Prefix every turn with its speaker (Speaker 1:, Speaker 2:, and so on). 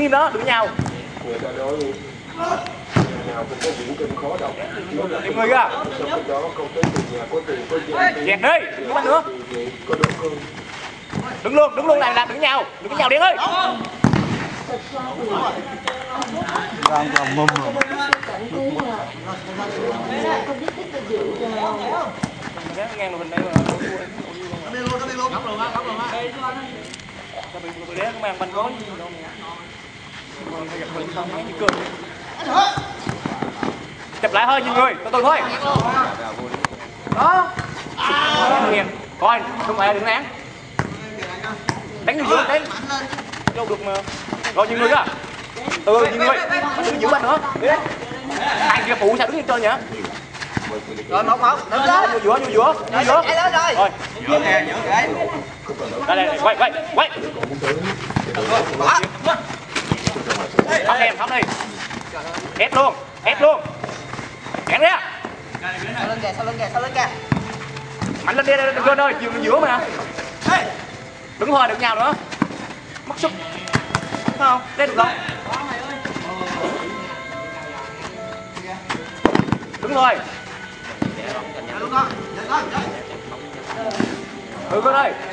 Speaker 1: im đó, đừng nhào.
Speaker 2: Người ta nói nào cũng có diễn kinh khó đọc.
Speaker 1: Im người ra.
Speaker 2: Trong đó không tới từ nhà có tiền có tiền.
Speaker 1: Dẹt đi, đừng bắn nữa.
Speaker 2: Có được không?
Speaker 1: Đứng luôn này, làm đừng nhào Điên ơi.
Speaker 3: Đang còn mâm rồi.
Speaker 1: Ngang đồ hình đây mà.
Speaker 4: Lên luôn. Góc luôn á.
Speaker 1: Sao bị đá mang banh gói gì đâu. Chụp lại thôi, nhìn người, từ thôi. Đó. Coi, không phải đừng nán. Đánh vô giữa, đánh. Đâu được mà. Rồi nhìn người ra. Từ nhìn người. Mà đừng giữ banh nữa. Hai kia phụ sao đứng lên trên nhỉ?
Speaker 4: Rồi 1-1.
Speaker 1: Vô giữa.
Speaker 4: Chạy lên rồi.
Speaker 1: Rồi.
Speaker 4: Giữ cái.
Speaker 1: Đây, quay. Thóc đi. Ép luôn. Cản ra.
Speaker 4: Sau lưng kìa.
Speaker 1: Mạnh lên đi, đừng quên ơi, chiều giữa mà. Đứng thôi, đừng nhào nữa. Mất sức. Thấy không? Đây được không? Đứng thôi. Con ơi.